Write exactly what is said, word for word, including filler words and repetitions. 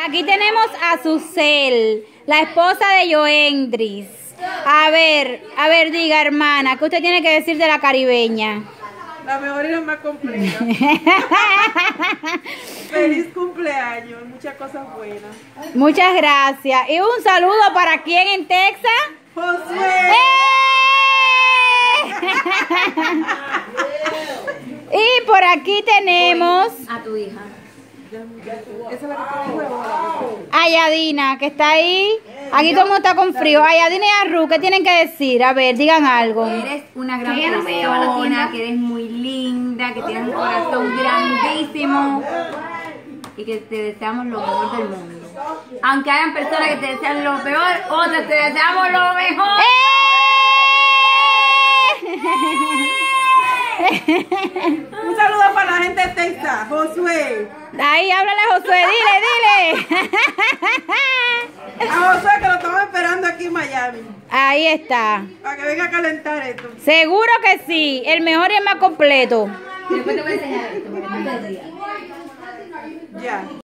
Aquí tenemos a Susel, la esposa de Joendris. A ver, a ver, diga, hermana, ¿qué usted tiene que decir de la caribeña? La mejor y la más completa. Feliz cumpleaños, muchas cosas buenas. Muchas gracias. Y un saludo para quién en Texas. Josué. ¡Eh! Y por aquí tenemos a tu hija. Esa es la que tiene huevo. a Yadina, que está ahí. Aquí todo el mundo está con frío. A Yadina y a Ru, ¿qué tienen que decir? A ver, digan algo. Eres una gran persona, que eres muy linda, que tienes un corazón grandísimo y que te deseamos lo mejor del mundo. Aunque hayan personas que te desean lo peor, otras te deseamos lo mejor. Un saludo para la gente de Texas, Josué. Ahí, háblale a Josué, dile, dile. A Josué que lo estamos esperando aquí en Miami. Ahí está. Para que venga a calentar esto. Seguro que sí, el mejor y el más completo. Después te voy a enseñar esto, porque no te rías. Ya.